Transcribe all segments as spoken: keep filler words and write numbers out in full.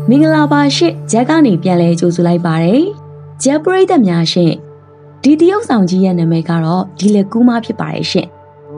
မင်္ဂလာပါရှင်ဂျက်ကနေပြန်လဲကြိုဆိုလိုက်ပါတယ်ဂျက်ပရိသတ်များရှင်ဒီတရုတ်ဆောင်ကြီးရဲ့နာမည်ကတော့ဒီလက်ကူးမဖြစ်ပါတယ်ရှင်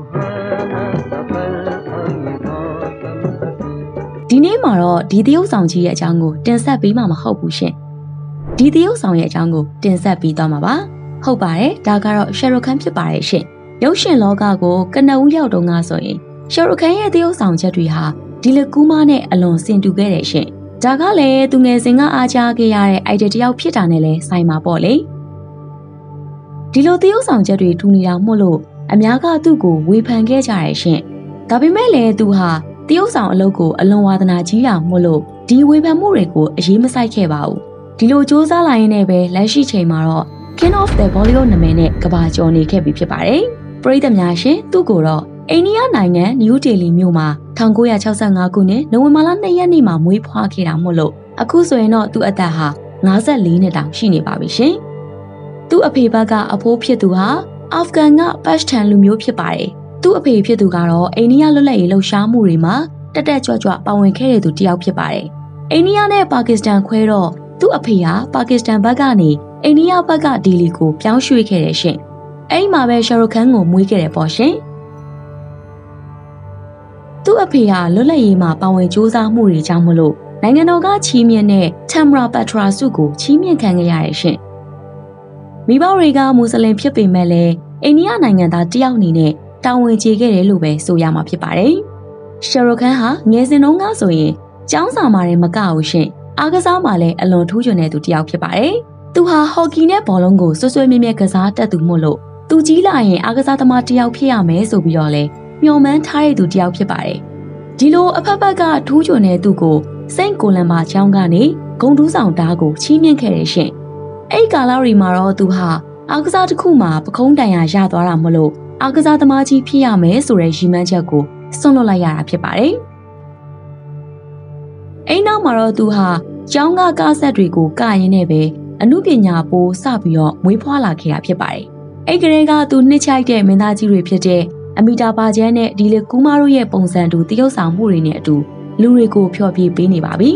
ဒီနေ့မှာတော့ဒီတရုတ်ဆောင်ကြီးရဲ့အကြောင်းကိုတင်ဆက်ပေးမှာမဟုတ်ဘူးရှင်ဒီတရုတ်ဆောင်ရဲ့အကြောင်းကိုတင်ဆက်ပေးသွားမှာပါဟုတ်ပါတယ်ဒါကတော့ရှာရုခန်ဖြစ်ပါတယ်ရှင်ရုပ်ရှင်လောကကိုကနဦးရောက်တော့ငါဆိုရင်ရှာရုခန်ရဲ့တရုတ်ဆောင်ချက်တွေဟာဒီလက်ကူးမနဲ့အလွန်ဆင်တူခဲ့တယ်ရှင်ဒါကလည်းသူငယ်စဉ်ကအားချခဲ့ရတဲ့အိုက်ဒီတယောက်ဖြစ်တာနဲ့လည်းဆိုင်မှာပေါ့လေဒီလိုတရုတ်ဆောင်ချက်တွေထူနေတာမို့လို့အများကသူ့ကိုဝေဖန်ခဲ့ကြရရှင်ဒါပေမဲ့လည်းသူဟာတရုတ်ဆောင်အလုပ်ကိုအလွန်ဝါသနာကြီးတာမို့လို့ဒီဝေဖန်မှုတွေကိုအရေးမစိုက်ခဲ့ပါဘူးဒီလိုစ조사လာရင်းနဲ့ပဲလက်ရှိချိန်မှာတော့ King of the Bollywood နာမည်နဲ့ကဘာကျော်နေခဲ့ပြီဖြစ်ပါတယ်ပရိသတ်များရှင်သူ့ကိုတော့အိန္ဒိယနိုင်ငံနယူးဒေလီမြို့မှာ၁၉၆၅ခုနှစ်နိုဝင်ဘာလ၂ရက်နေ့မှာမွေးဖွားခဲ့တာမို့လို့အခုဆိုရင်တော့သူ့အသက်ဟာ၅၄နှစ်တောင်ရှိနေပါပြီရှင်။သူ့အဖေဘက်ကအဖိုးဖြစ်သူဟာအာဖဂန်ကပတ်စတန်လူမျိုးဖြစ်ပါတယ်။သူ့အဖေဖြစ်သူကတော့အိန္ဒိယလွတ်လပ်ရေးလှုပ်ရှားမှုတွေမှာတက်တက်ကြွကြွပါဝင်ခဲ့တဲ့သူတစ်ယောက်ဖြစ်ပါတယ်။အိန္ဒိယနဲ့ပါကစ္စတန်ခွဲတော့သူ့အဖေဟာပါကစ္စတန်ဘက်ကနေအိန္ဒိယဘက်ကဒေလီကိုပြောင်းရွှေ့ခဲ့တဲ့ရှင်။အဲ့ဒီမှာပဲရှာရုခန်ကိုမွေးခဲ့တယ်ပေါ့ရှင်။သူ့အဖေဟာလွတ်လပ်ရေးမှာပါဝင်စ조사မှုတွေကြောင့်မလို့နိုင်ငံတော်ကချီးမြှင့်တဲ့တမ်ရာပတ်ထရာဆုကိုချီးမြှင့်ခံခဲ့ရတဲ့ရှင်မိဘတွေကမွတ်စလင်ဖြစ်ပေမဲ့လည်းအိန္ဒိယနိုင်ငံသားတယောက်အနေနဲ့တာဝန်ကျေခဲ့တယ်လို့ပဲဆိုရမှာဖြစ်ပါတယ်ရှာရုခန်ဟာငယ်စဉ်တုန်းကဆိုရင်ကျောင်းစာမှာလည်းမကဘူးရှင်အားကစားမှာလည်းအလွန်ထူးချွန်တဲ့သူတယောက်ဖြစ်ပါတယ်သူဟာဟော်ကီနဲ့ဘောလုံးကိုဆွဆွဲမြဲမြဲကစားတတ်သူမို့လို့သူကြီးလာရင်အားကစားသမားတယောက်ဖြစ်ရမယ်ဆိုပြီးတော့လဲမျှော်မှန်းထားတဲ့သူတယောက်ဖြစ်ပါတယ်ဒီလိုအဖက်ဖက်ကထူးချွန်တဲ့သူကိုစိန့်ကိုလံပါချောင်းကနေဂုံတူးဆောင်တားကိုချီးမြှင့်ခဲ့တဲ့ရှင်အဲ့ဒီကာလတွေမှာတော့သူဟာအားကစားတစ်ခုမှာပခုံးတန်ရာရသွားတာမလို့အားကစားသမားကြီးဖြစ်ရမယ်ဆိုတဲ့ရည်မှန်းချက်ကိုစွန့်လွတ်လိုက်ရတာဖြစ်ပါတယ်အဲ့နောက်မှာတော့သူဟာကျောင်းကကားဆက်တွေကိုကရင်းနဲ့ပဲအမှုပညာပိုးစပြီးတော့မွေးဖွားလာခဲ့တာဖြစ်ပါတယ်အဲ့ကလေးကသူနှစ်ချိုက်တဲ့မင်းသားကြီးတွေဖြစ်တဲ့အမီတာပါကျန်းနဲ့ဒီလေကူမာတို့ရဲ့ပုံစံတူတရုတ်ဆောင်မှုတွေနဲ့အတူလူတွေကိုဖျော်ဖြေပေးနေပါပြီ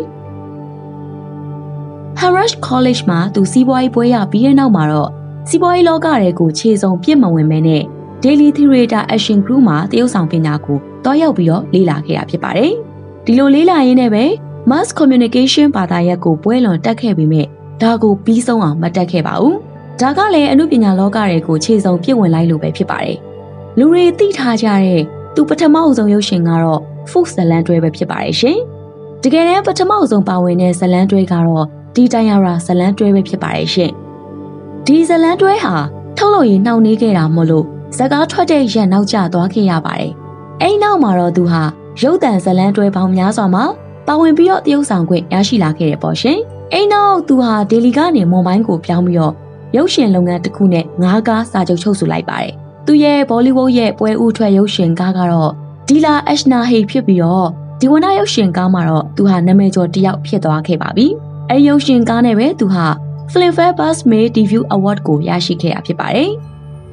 ။ Harvard College မှာသူစီးပွားရေးပွဲရပြီးတဲ့နောက်မှာတော့စီးပွားရေးလောကတွေကိုခြေစုံပြစ်မဝင်မဲနဲ့ Daily Theatre Action Group မှာတရုတ်ဆောင်ပညာကိုတွားရောက်ပြီးတော့လေ့လာခဲ့တာဖြစ်ပါတယ်။ဒီလိုလေ့လာရင်းနဲ့ပဲ Mass Communication ဘာသာရပ်ကိုပွဲလွန်တက်ခဲ့ပြီးမြဲဒါကိုပြီးဆုံးအောင်မတက်ခဲ့ပါဘူး။ဒါကလည်းအမှုပညာလောကတွေကိုခြေစုံပြစ်ဝင်လိုက်လို့ပဲဖြစ်ပါတယ်။လူတွေသိထားကြတဲ့သူပထမအဆုံးရုပ်ရှင်ကတော့ Fox ဇလန်တွဲပဲဖြစ်ပါတယ်ရှင်။တကယ်တမ်းပထမအဆုံးပါဝင်တဲ့ဇလန်တွဲကတော့ဒီတိုင်ယာရာဇလန်တွဲပဲဖြစ်ပါတယ်ရှင်။ဒီဇလန်တွဲဟာထုတ်လို့ရင်နှောင့်နှေးခဲ့တာမို့လို့ဇကားထွက်တဲ့ရက်နောက်ကျသွားခဲ့ရပါတယ်။အဲ့နောက်မှာတော့သူဟာရုပ်သံဇလန်တွဲပေါင်းများစွာမှာပါဝင်ပြီးတော့တရုတ်ဆောင်ခွင့်ရရှိလာခဲ့တယ်ပေါ့ရှင်။အဲ့နောက်သူဟာဒေလီကနေမွန်ဘိုင်းကိုပြောင်းပြီးတော့ရုပ်ရှင်လုပ်ငန်းတစ်ခုနဲ့ငါးကားစာချုပ်ချုပ်ဆိုလိုက်ပါတယ်။သူရဲ့ဘောလီဝုဒ်ရဲ့ပွဲဥထွက်ရုပ်ရှင်ကားကတော့ဒီလာအရှနာဟေဖြစ်ပြီးတော့ဒီဝနာရုပ်ရှင်ကားမှာတော့သူဟာနာမည်ကျော်တစ်ယောက်ဖြစ်သွားခဲ့ပါပြီ။အဲဒီရုပ်ရှင်ကားနဲ့ပဲသူဟာ Filmfare Best Male Debut Award ကိုရရှိခဲ့တာဖြစ်ပါတယ်။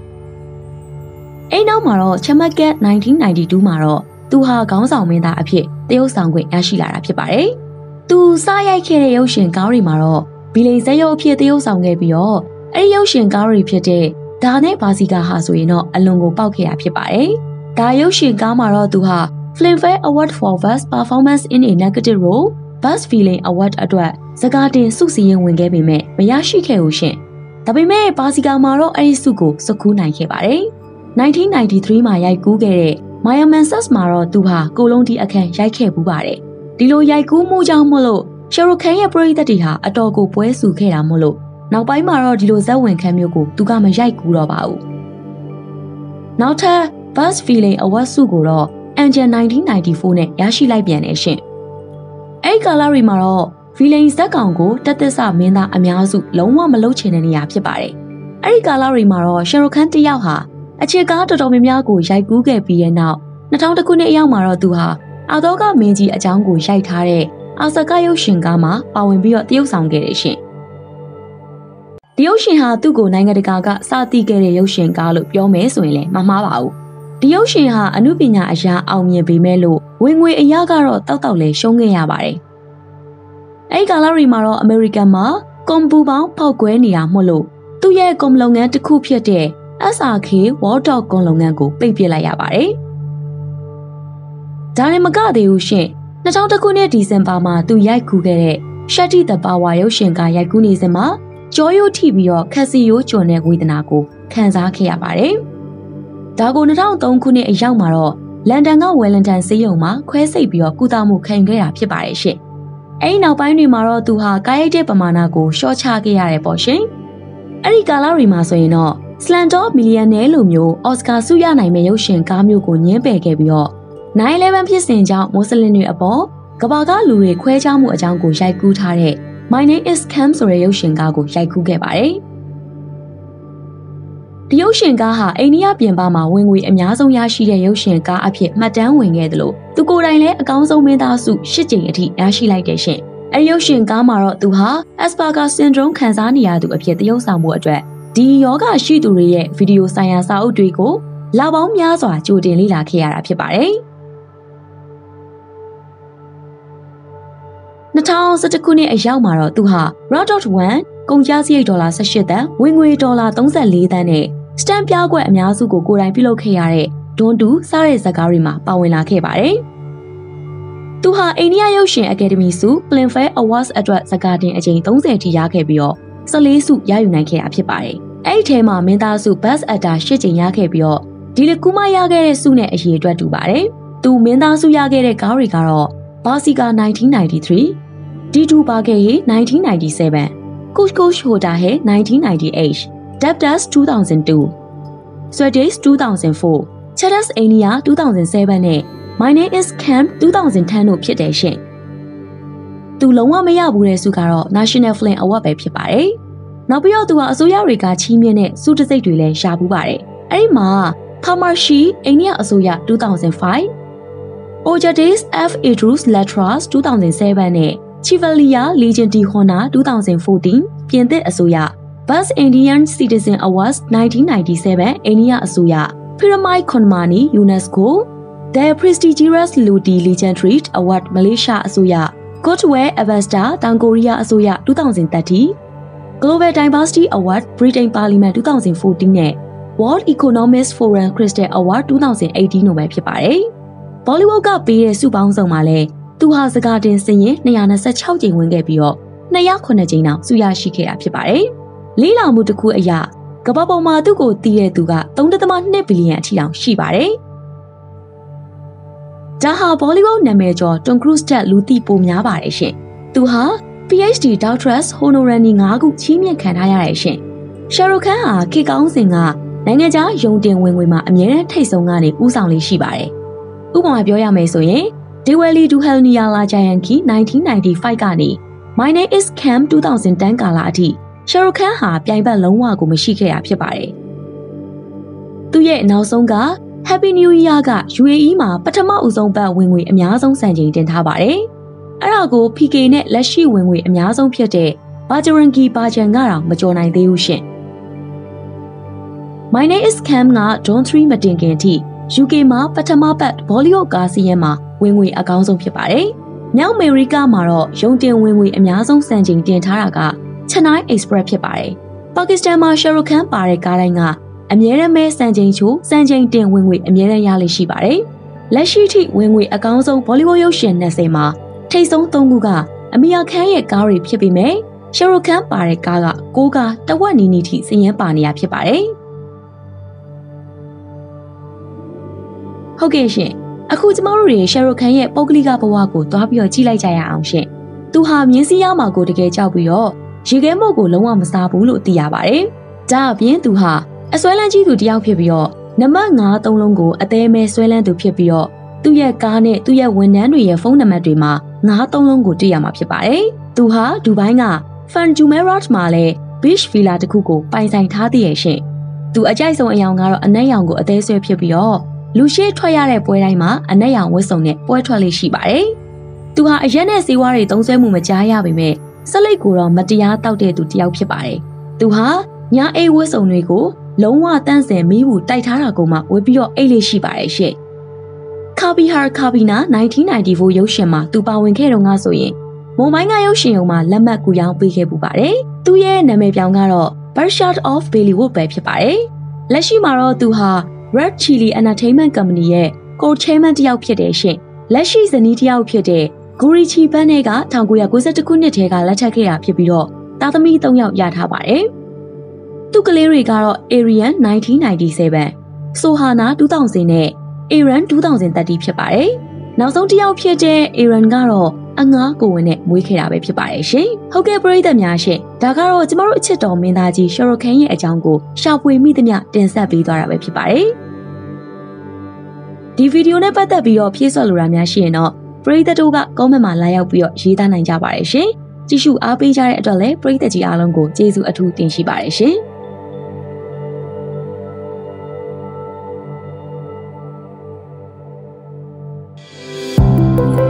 အဲဒီနောက်မှာတော့ Chamakat ၁၉၉၂မှာတော့သူဟာခေါင်းဆောင်မင်းသားအဖြစ်တရုတ်ဆောင်ခွင့်ရရှိလာတာဖြစ်ပါတယ်။သူစားရိုက်ခဲ့တဲ့ရုပ်ရှင်ကားတွေမှာတော့ဘီလိန်ဇက်ရုပ်အဖြစ်တရုတ်ဆောင်ခဲ့ပြီးတော့အဲဒီရုပ်ရှင်ကားတွေဖြစ်တဲ့ဒါနဲ့ဘာစီကာဟာဆိုရင်တော့အလွန်ကိုပေါက်ခဲ့တာဖြစ်ပါတယ်။ဒါရုပ်ရှင်ကားမှာတော့သူဟာ Filmfare Award for Best Performance in a Negative Role, Best Villain Award အတွက်စကားတင်ဆုစီရင်ဝင်ခဲ့ပေမဲ့မရရှိခဲ့ဘူးရှင်။ဒါပေမဲ့ဘာစီကာမှာတော့အဲဒီဆုကိုစကူးနိုင်ခဲ့ပါတယ်။၁၉၉၃မှာရိုက်ကူးခဲ့တဲ့ Maya Mansas မှာတော့သူဟာကိုလုံးတီအခန်းရိုက်ခဲ့ပူးပါတယ်။ဒီလိုရိုက်ကူးမှုကြောင့်မို့လို့ရှာရုခန်ရဲ့ပရိသတ်တွေဟာအတော်ကိုပွဲဆူခဲ့တာမို့လို့နောက်ပိုင်းမှာတော့ဒီလိုဇက်ဝင်ခန်းမျိုးကိုသူကမရိုက်ကူးတော့ပါဘူး။နောက်ထပ် Best Villain Award ဆုကိုတော့ Angel ၁၉၉၄နဲ့ရရှိလိုက်ပြန်တယ်ရှင်။အဲဒီကာလတွေမှာတော့ Villain ဇက်ကောင်ကိုတက်သက်စမင်းသားအများစုလုံးဝမလုပ်ချင်တဲ့နေရာဖြစ်ပါတယ်။အဲဒီကာလတွေမှာတော့ရှာရုခန်တယောက်ဟာအချစ်ကားတော်တော်များများကိုရိုက်ကူးခဲ့ပြီးတဲ့နောက်၂၀၀၁ခုနှစ်အရောက်မှာတော့သူဟာအာသောကမင်းကြီးအကြောင်းကိုရိုက်ထားတဲ့အာဆာကရုပ်ရှင်ကားမှာပါဝင်ပြီးတော့တရုတ်ဆောင်ခဲ့တယ်ရှင်။ဒီရုပ်ရှင်ဟာသူ့ကိုနိုင်ငံတကာကစသိခဲ့တဲ့ရုပ်ရှင်ကားလို့ပြောမယ်ဆိုရင်လည်းမမှားပါဘူး။ဒီရုပ်ရှင်ဟာအမှုပညာအရာအောင်မြင်ပေမဲ့လို့ဝင်ငွေအရာကတော့တောက်တောက်လဲရှုံးခဲ့ရပါတယ်။အဲ့ကာလာရီမှာတော့အမေရိကန်မှာကွန်ပူပေါင်းဖောက်ကွဲနေတာမို့လို့သူ့ရဲ့ကွန်လုပ်ငန်းတစ်ခုဖြစ်တဲ့ အက်စ် အာร์ ကေ World Dog ကွန်လုပ်ငန်းကိုပိတ်ပစ်လိုက်ရပါတယ်။ဒါနဲ့မကသေးဘူးရှင်။၂၀၀၁ခုနှစ်ဒီဇင်ဘာမှာသူရိုက်ကူးခဲ့တဲ့ Shady the Power ရုပ်ရှင်ကရိုက်ကူးနေစဉ်မှာကြောရိုးထိပြီးတော့ခက်စီရိုးကျွံတဲ့ဝေဒနာကိုခံစားခဲ့ရပါတယ်။ဒါကို၂၀၀၃ခုနှစ်အရောက်မှာတော့လန်ဒန်ကဝယ်လန်တန်ဆေးရုံမှာခွဲစိတ်ပြီးတော့ကုသမှုခံယူခဲ့တာဖြစ်ပါတယ်ရှင်။အဲဒီနောက်ပိုင်းတွေမှာတော့သူဟာကားရိုက်တဲ့ပမာဏကိုရှော့ချခဲ့ရတယ်ပေါ့ရှင်။အဲဒီကာလတွေမှာဆိုရင်တော့ Slumdog Millionaire လိုမျိုးအော်စကာဆုရနိုင်မဲ့ရုပ်ရှင်ကားမျိုးကိုညှင်းပယ်ခဲ့ပြီးတော့ nine eleven ဖြစ်စဉ်ကြောင့်မွတ်စလင်တွေအပေါ်ကမ္ဘာကလူတွေခွဲခြားမှုအကြောင်းကိုရိုက်ကူးထားတဲ့ My Name is Cam ဆိုတဲ့ရုပ်ရှင်ကားကိုရိုက်ကူးခဲ့ပါတယ်။ဒီရုပ်ရှင်ကားဟာအိန္ဒိယပြင်ပမှာဝင်ငွေအများဆုံးရရှိတဲ့ရုပ်ရှင်ကားအဖြစ်မှတ်တမ်းဝင်ခဲ့တယ်လို့သူကိုယ်တိုင်လည်းအကောင်းဆုံးမင်းသားဆု၈ကြိမ်အထိရရှိလိုက်တဲ့ရှင်။အဲဒီရုပ်ရှင်ကားမှာတော့သူဟာ Asperger syndrome ခံစားနေရသူအဖြစ်သရုပ်ဆောင်မှုအတွက်ဒီယောဂရှိသူတွေရဲ့ဗီဒီယိုဆိုင်ရာစာအုပ်တွေကိုလပေါင်းများစွာကြိုတင်လေ့လာခဲ့ရတာဖြစ်ပါတယ်။၂၀၁၁ခုနှစ်အရောက်မှာတော့သူဟာ Road dot one ကုန်ကျစရိတ်ဒေါ်လာ၁၈သန်း၊ဝင်ငွေဒေါ်လာ၃၄သန်းနဲ့စတန်ပြားကွက်အများစုကိုကိုယ်တိုင်ပြုလုပ်ခဲ့ရတဲ့ဒွန်တူစားတဲ့ဇာတ်ကားတွေမှာပါဝင်လာခဲ့ပါတယ်။သူဟာအိန္ဒိယရုပ်ရှင်အကယ်ဒမီဆု Filmfare Awards အတွက်ဇာတ်ကားတင်အကြိမ်၃၀ထိရခဲ့ပြီးတော့၁၄ဆုရယူနိုင်ခဲ့တာဖြစ်ပါတယ်။အဲ့ဒီထဲမှာမင်းသားဆု Best Actor ၈ကြိမ်ရခဲ့ပြီးတော့ဒီလကူမရခဲ့တဲ့ဆုနဲ့အရေအတွက်တူပါတယ်။သူမင်းသားဆုရခဲ့တဲ့ကားတွေကတော့ Basika nineteen ninety-three, D two Bagay nineteen ninety-seven, Kuch Kuch Hota Hai nineteen ninety-eight, Devdas two thousand two, Swedish two thousand four, Charas Ania two thousand seven နဲ့ My Name is Cam two thousand ten တို့ဖြစ်တဲ့ရှင်။သူလုံးဝမရဘူးတဲ့ဆုကတော့ National Film Award ပဲဖြစ်ပါတယ်။နောက်ပြီးတော့သူဟာအစိုးရတွေကချီးမြှင့်တဲ့ဆုတံဆိပ်တွေလည်းရပူးပါတယ်။အဲ့ဒီမှာ Pharmacy အိန္ဒိယအစိုးရtwo thousand five, Ojades F. Idrus Letras two thousand seven နဲ့ Chivaliya Legion de Honor two thousand fourteen ပြင်သစ်အစိုးရ Best Indian Citizen Awards nineteen ninety-seven အိန္ဒိယအစိုးရ Pyramid Konmani UNESCO The Prestigious Ludi Legendary Award Malaysia အစိုးရ Goodwill Ambassador တောင်ကိုရီးယားအစိုးရtwenty thirty Global Diversity Award Britain Parliament twenty fourteen နဲ့ World Economic Forum Crystal Award twenty eighteen တို့ပဲဖြစ်ပါတယ်။ Bollywood ကပေးတဲ့ဆုပေါင်းစုံမှာလည်းသူဟာစကားတင်စင်ရင်two hundred twenty-sixကြိမ်ဝင်ခဲ့ပြီးတော့two hundred nineကြိမ်တောင်ဆုရရှိခဲ့တာဖြစ်ပါတယ်။လေးလာမှုတစ်ခုအရကမ္ဘာပေါ်မှာသူ့ကိုတည်တဲ့သူကthree point twoဘီလီယံအထိတောင်ရှိပါတယ်။ဒါဟာ Bollywood နာမည်ကျော် Tom Cruise တက်လူသိပိုများပါတယ်ရှင်။သူဟာ PhD Doctorate Honorary fiveခုချီးမြှင့်ခံထားရတဲ့ရှင်။ Shahrukh Khan ဟာခေတ်ကောင်းစဉ်ကနိုင်ငံခြားယုံတင်ဝင်ငွေမှာအမြဲတမ်းထိပ်ဆုံးကနေဦးဆောင်လေးရှိပါတယ်။ဥပမာပြောရမယ်ဆိုရင် Diwali Duhalniya La Jayanki nineteen ninety-five ကနေ My Name is Cam twenty ten ကာလအထိ Shahrukh Khan ဟာပြိုင်ဘက်လုံးဝကိုမရှိခဲ့တာဖြစ်ပါတယ်။သူရဲ့နောက်ဆုံးက Happy New Year က U A E မှာပထမဦးဆုံးပတ်ဝင်ငွေအများဆုံးစံချိန်တင်ထားပါတယ်။အဲ့ဒါကို P K နဲ့လက်ရှိဝင်ငွေအများဆုံးဖြစ်တဲ့ Bajrangi Bhaijaan ကတော့မကျော်နိုင်သေးဘူးရှင်။ My Name is Cam က Don three မတင်ခင်အထိ U K မှာပထမပတ် Bollywood ကားစီးရင်မှာဝင်ငွေအကောင်းဆုံးဖြစ်ပါတယ်။မြောက်အမေရိကမှာတော့ရုံတင်ဝင်ငွေအများဆုံးစံချိန်တင်ထားတာက Chennai Express ဖြစ်ပါတယ်။ပါကစ္စတန်မှာ Shahrukh Khan ပါတဲ့ကားတိုင်းကအမြဲတမ်းပဲစံချိန်ချိုးစံချိန်တင်ဝင်ငွေအမြဲတမ်းရလိမ့်ရှိပါတယ်။လက်ရှိထိဝင်ငွေအကောင်းဆုံး Bollywood ရုပ်ရှင်twentyမှာထိပ်ဆုံးthreeခုကအမီယာခန်းရဲ့ကားတွေဖြစ်ပေမဲ့ Shahrukh Khan ပါတဲ့ကားကnineကားတဝက်နီးနီးထိစည်ရင်းပါနေရဖြစ်ပါတယ်။ဟုတ်ကဲ့ရှင်အခုကျမတို့တွေ Shahrukh Khan ရဲ့ပုဂ္ဂလိကဘဝကိုတွားပြီးတော့ကြည့်လိုက်ကြရအောင်ရှင်။သူဟာမြင်းစည်းရမှာကိုတကယ်ကြောက်ပြီးတော့ရေခဲမုတ်ကိုလုံးဝမစားဘူးလို့သိရပါတယ်။ဒါအပြင်သူဟာအစွဲလန်းကြီးသူတယောက်ဖြစ်ပြီးတော့နံပါတ်fiveသုံးလုံးကိုအသေးမဲဆွဲလန်းသူဖြစ်ပြီးတော့သူ့ရဲ့ကားနဲ့သူ့ရဲ့ဝန်ထမ်းတွေရဲ့ဖုန်းနံပါတ်တွေမှာfiveသုံးလုံးကိုတွေ့ရမှာဖြစ်ပါတယ်။သူဟာဒူဘိုင်းက Fun Jumeirah မှာလည်း beach villa တစ်ခုကိုပိုင်ဆိုင်ထားသေးရဲ့ရှင်။သူအကြိုက်ဆုံးအယောင်ကတော့အနက်ရောင်ကိုအသေးဆွဲဖြစ်ပြီးတော့လူရှိထွက်ရတဲ့ပွဲတိုင်းမှာအနက်ရောင်ဝတ်စုံနဲ့ပွဲထွက်လေးရှိပါတယ်။သူဟာအရက်နဲ့ဆေးဝါးတွေသုံးစွဲမှုမကြားရပေမဲ့ဆက်လက်ကိုတော့မတရားတောက်တဲ့သူတယောက်ဖြစ်ပါတယ်။သူဟာညအိတ်ဝတ်စုံတွေကိုလုံးဝတန့်စင်မီးဘူးတိုက်ထားတာကိုမှဝတ်ပြီးတော့အိတ်လေးရှိပါတယ်ရှင့်။ Kabhi Har Kabhi Na nineteen ninety-four ရုပ်ရှင်မှာသူပါဝင်ခဲ့တော့ငါဆိုရင်မုံမိုင်းကရုပ်ရှင်ရုံမှာလက်မှတ်ကူရောင်းပေးခဲ့ပူပါတယ်။သူ့ရဲ့နာမည်ပြောင်းကတော့ Birthshot of Bollywood ပဲဖြစ်ပါတယ်။လက်ရှိမှာတော့သူဟာ Red Chilli Entertainment Company ရဲ့ Co-Chairman တယောက်ဖြစ်တဲ့ရှင်။လက်ရှိဇနီးတယောက်ဖြစ်တဲ့ Gurichi Bane က၁၉၉၁ခုနှစ်ထဲကလက်ထပ်ခဲ့တာဖြစ်ပြီးတော့သားသမီး၃ယောက်ရထားပါတယ်။သူ့ကလေးတွေကတော့ Arian nineteen ninety-seven, Sohana two thousand နဲ့ Aaron two thousand thirty ဖြစ်ပါတယ်။နောက်ဆုံးတစ်ယောက်ဖြစ်တဲ့ Aaron ကတော့အငှားကိုဝင်နဲ့မွေးခဲ့တာပဲဖြစ်ပါတယ်ရှင်။ဟုတ်ကဲ့ပရိသတ်များရှင်။ဒါကတော့ကျမတို့အချစ်တော်မင်းသားကြီး Shahrukh Khan ရဲ့အကြောင်းကိုရှာဖွေမိသမျှတင်ဆက်ပေးသွားတာပဲဖြစ်ပါတယ်။ဒီဗီဒီယိုနဲ့ပတ်သက်ပြီးတော့ဖြည့်စွက်လိုတာများရှိရင်တော့ပရိသတ်တို့က comment မှာလာရောက်ပြီးတော့ရေးသားနိုင်ကြပါတယ်ရှင်။ကြည့်ရှုအားပေးကြတဲ့အတွက်လည်းပရိသတ်ကြီးအားလုံးကိုကျေးဇူးအထူးတင်ရှိပါတယ်ရှင်။ Thank you.